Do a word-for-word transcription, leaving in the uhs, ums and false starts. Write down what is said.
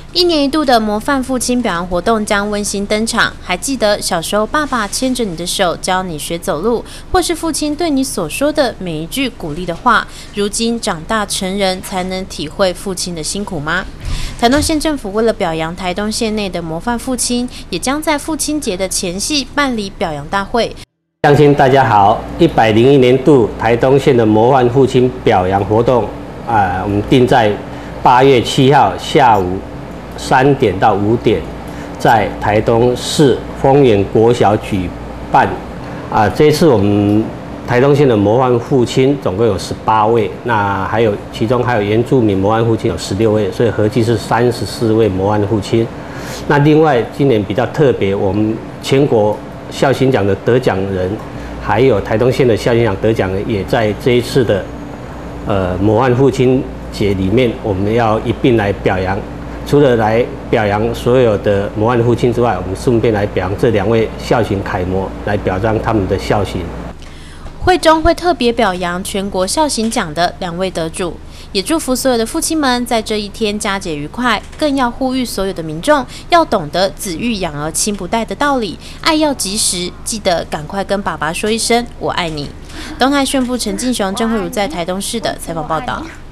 一年一度的模范父亲表扬活动将温馨登场。还记得小时候爸爸牵着你的手教你学走路，或是父亲对你所说的每一句鼓励的话，如今长大成人才能体会父亲的辛苦吗？台东县政府为了表扬台东县内的模范父亲，也将在父亲节的前夕办理表扬大会。 乡亲大家好，一百零一年度台东县的模范父亲表扬活动啊、呃，我们定在八月七号下午三点到五点，在台东市丰原国小举办。啊、呃，这一次我们台东县的模范父亲总共有十八位，那还有其中还有原住民模范父亲有十六位，所以合计是三十四位模范父亲。那另外今年比较特别，我们全国孝心奖的得奖人，还有台东县的孝心奖得奖人，也在这一次的呃模范父亲节里面，我们要一并来表扬。除了来表扬所有的模范父亲之外，我们顺便来表扬这两位孝行楷模，来表彰他们的孝行。 会中会特别表扬全国孝行奖的两位得主，也祝福所有的父亲们在这一天佳节愉快，更要呼吁所有的民众要懂得子欲养而亲不待的道理，爱要及时，记得赶快跟爸爸说一声我爱你。东海宣布陈进雄、郑慧茹在台东市的采访报道。